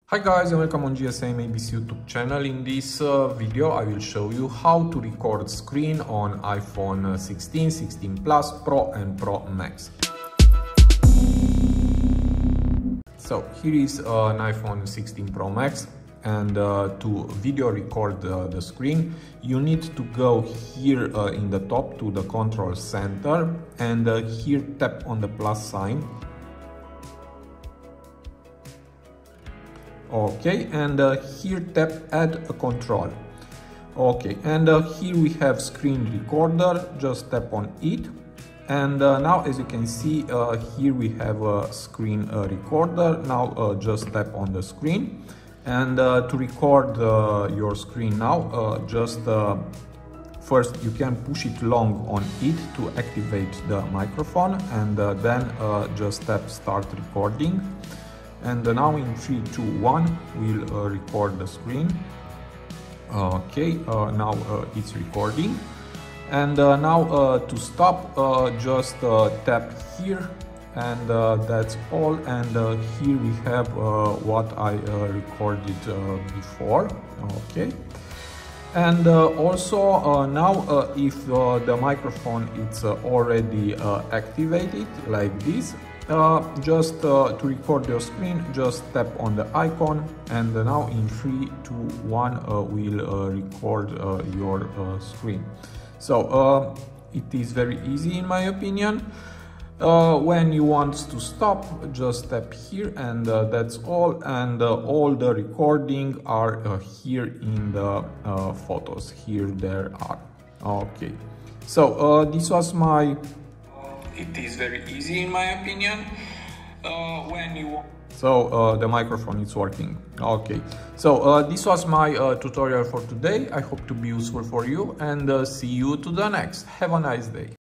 Hi guys and welcome on GSM-ABC YouTube channel. In this video I will show you how to record screen on iPhone 16, 16 Plus, Pro and Pro Max. So here is an iPhone 16 Pro Max, and to video record the screen you need to go here in the top to the control center, and here tap on the plus sign. Okay, and here tap add a control. Okay, and here we have screen recorder, just tap on it, and now as you can see here we have a screen recorder. Now just tap on the screen, and to record your screen now just first you can push it long on it to activate the microphone, and then just tap start recording. And now in 3, 2, 1 we'll record the screen. Okay, now it's recording, and now to stop just tap here, and that's all. And here we have what I recorded before. Okay, and also now if the microphone is already activated like this, just to record your screen, just tap on the icon, and now in 3, 2, 1 we'll record your screen. So it is very easy in my opinion. When you want to stop, just tap here, and that's all. And all the recording are here in the photos. Here there are. Okay, so this was my it is very easy in my opinion. The microphone is working. Okay, so this was my tutorial for today. I hope to be useful for you, and see you to the next. Have a nice day.